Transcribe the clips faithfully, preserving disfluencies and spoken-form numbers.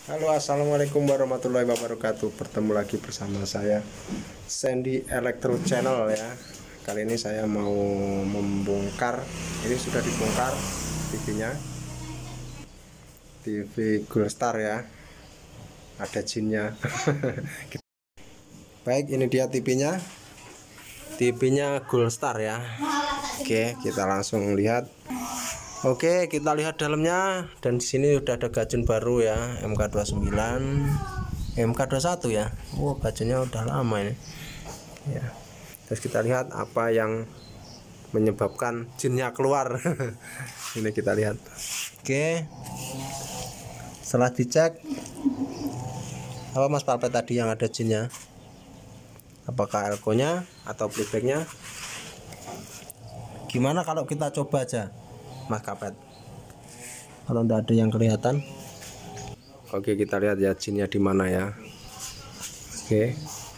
Halo, assalamualaikum warahmatullahi wabarakatuh. Bertemu lagi bersama saya Sandy Electro Channel ya. Kali ini saya mau membongkar. Ini sudah dibongkar T V-nya, T V Goldstar ya. Ada jinnya. Baik, ini dia T V-nya. T V-nya Goldstar ya. Oke, kita langsung lihat. Oke, kita lihat dalamnya, dan di sini udah ada gajun baru ya, M K dua puluh sembilan, M K dua puluh satu ya. Oh, gajunnya udah lama ini. Ya. Terus kita lihat apa yang menyebabkan jinnya keluar. Ini kita lihat. Oke. Setelah dicek, apa Mas Palpet tadi yang ada jinnya? Apakah elko-nya atau playback-nya? Gimana kalau kita coba aja, Mas Kapet? Kalau tidak ada yang kelihatan. Oke, kita lihat ya jinnya di mana ya. Oke.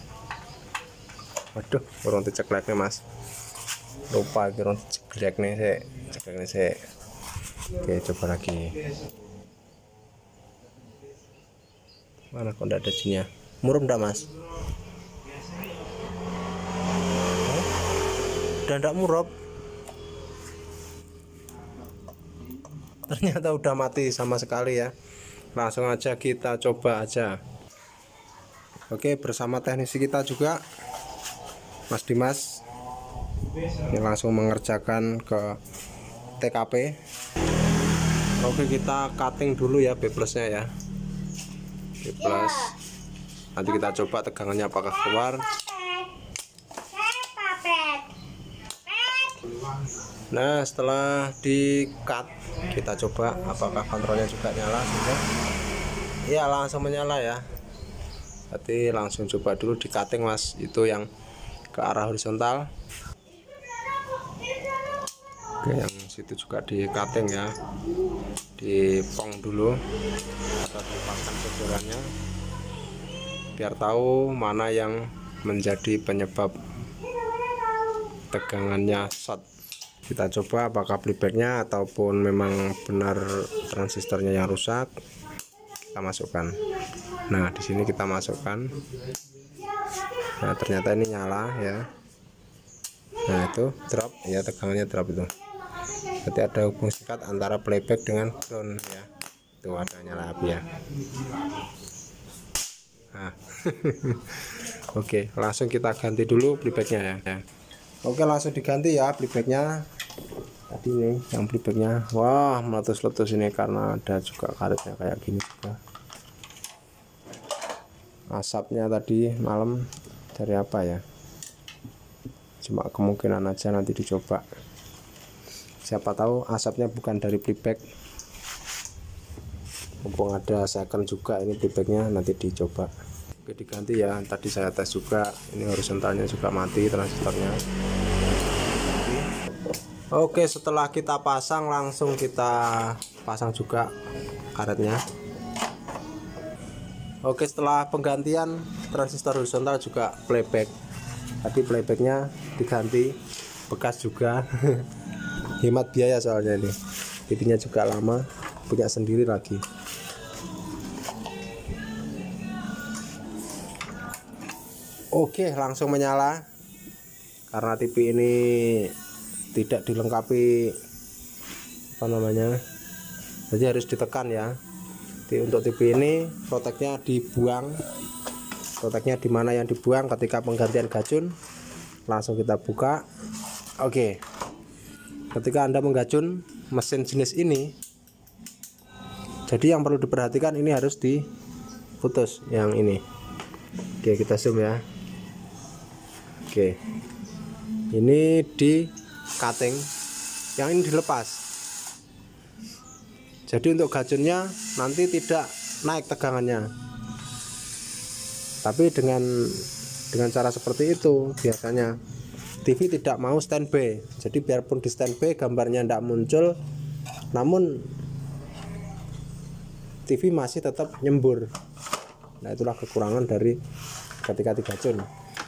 Waduh, kurang diceklek nih Mas. Lupa kurang diceklek nih saya. Ceklek nih saya. Oke, coba lagi. Mana kok tidak ada jinnya? Murum enggak Mas? Udah enggak murup. Ternyata udah mati sama sekali ya. Langsung aja kita coba aja. Oke, bersama teknisi kita juga, Mas Dimas. Ini langsung mengerjakan ke T K P. Oke, kita cutting dulu ya B plusnya ya. B plus. Nanti kita coba tegangannya apakah keluar. Nah, setelah di cut, kita coba apakah kontrolnya juga nyala sudah. Iya, langsung menyala ya. Berarti langsung coba dulu di cutting Mas, itu yang ke arah horizontal. Oke, yang situ juga di cutting ya, di pong dulu atau dipasang bocorannya biar tahu mana yang menjadi penyebab tegangannya short. Kita coba apakah playbacknya ataupun memang benar transistornya yang rusak. Kita masukkan. Nah, di sini kita masukkan. Nah, ternyata ini nyala ya. Nah, itu drop ya, tegangannya drop itu. Berarti ada hubungan singkat antara playback dengan ground ya. Itu ada nyala api ya. Nah. Oke, langsung kita ganti dulu playbacknya ya. Oke, langsung diganti ya playbacknya. Tadi nih yang playbacknya, wah meletus-letus ini karena ada juga karetnya kayak gini juga. Asapnya tadi malam dari apa ya? Cuma kemungkinan aja, nanti dicoba. Siapa tahu asapnya bukan dari playback. Mumpung ada second juga ini playbacknya, nanti dicoba. Oke, diganti ya. Tadi saya tes juga, ini horizontalnya juga mati transistornya. Oke, setelah kita pasang langsung kita pasang juga karetnya. Oke, setelah penggantian transistor horizontal juga playback. Tadi playbacknya diganti, bekas juga. Hemat biaya soalnya ini. T V-nya juga lama, punya sendiri lagi. Oke, langsung menyala. Karena T V ini tidak dilengkapi apa namanya, jadi harus ditekan ya. Jadi untuk T V ini proteknya dibuang, proteknya di mana yang dibuang ketika penggantian gajun. Langsung kita buka. Oke, ketika Anda menggajun mesin jenis ini, jadi yang perlu diperhatikan ini harus diputus yang ini. Oke, kita zoom ya. Oke, ini di cutting, yang ini dilepas. Jadi untuk gajunnya nanti tidak naik tegangannya. Tapi dengan dengan cara seperti itu biasanya T V tidak mau standby. Jadi biarpun di standby gambarnya tidak muncul, namun T V masih tetap nyembur. Nah, itulah kekurangan dari ketika digajun.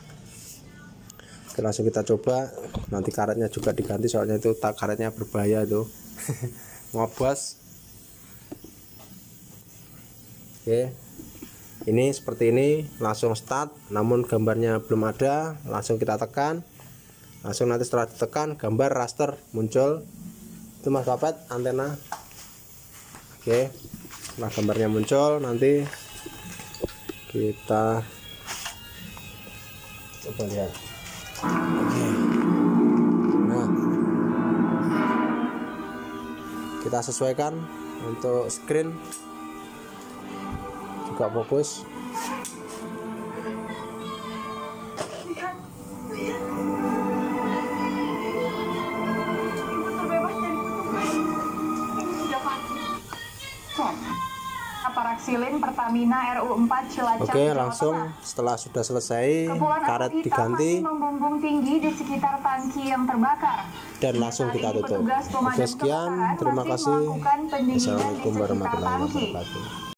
Oke, langsung kita coba. Nanti karetnya juga diganti soalnya itu tak karetnya berbahaya itu. Ngobos. Oke, ini seperti ini, langsung start. Namun gambarnya belum ada, langsung kita tekan. Langsung nanti setelah ditekan gambar raster muncul. Itu Mas Papet antena. Oke, setelah gambarnya muncul nanti kita coba lihat. Oke. Nah, kita sesuaikan untuk screen juga fokus. Paraksilin Pertamina R U empat Cilacap. Oke, langsung setelah sudah selesai karet diganti membumbung tinggi di sekitar tangki yang terbakar dan langsung kita tutup. Oke, sekian, terima kasih. Assalamualaikum warahmatullahi wabarakatuh.